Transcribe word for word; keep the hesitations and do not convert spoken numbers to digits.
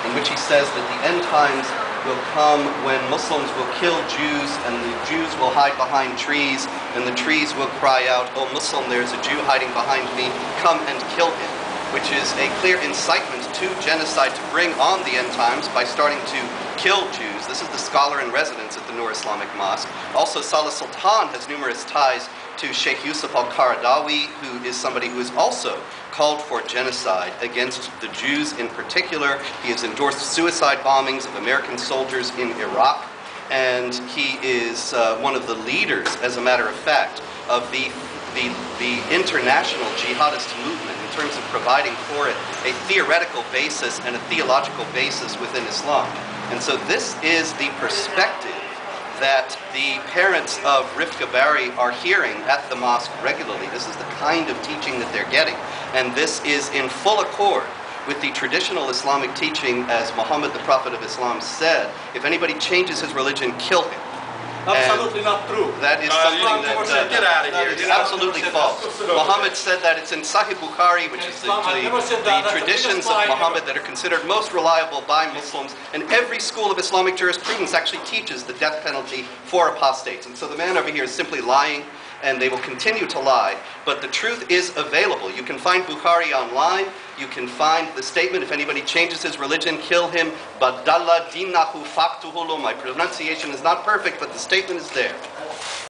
in which he says that the end times will come when Muslims will kill Jews, and the Jews will hide behind trees, and the trees will cry out, "Oh Muslim, there's a Jew hiding behind me, come and kill him," which is a clear incitement to genocide, to bring on the end times by starting to kill Jews. This is the scholar in residence at the Noor Islamic Mosque. Also, Saleh Sultan has numerous ties to Sheikh Yusuf al-Qaradawi, who is somebody who has also called for genocide against the Jews in particular. He has endorsed suicide bombings of American soldiers in Iraq, and he is uh, one of the leaders, as a matter of fact, of the, the, the international jihadist movement in terms of providing for it a theoretical basis and a theological basis within Islam. And so this is the perspective that the parents of Rifqa Bary are hearing at the mosque regularly. This is the kind of teaching that they're getting. And this is in full accord with the traditional Islamic teaching, as Muhammad, the Prophet of Islam, said, if anybody changes his religion, kill him. Absolutely not true. That is Uh, something you- that, uh, get out of that here. is You know, absolutely said false. that. Muhammad said that. It's in Sahih Bukhari, which is the, Islam, I never the, said the that. That's the traditions biggest of lie Muhammad ever. that are considered most reliable by Muslims. And every school of Islamic jurisprudence actually teaches the death penalty for apostates. And so the man over here is simply lying, and they will continue to lie. But the truth is available. You can find Bukhari online. You can find the statement, if anybody changes his religion, kill him. Badalla dinahu faktuhulu. My pronunciation is not perfect, but the statement is there.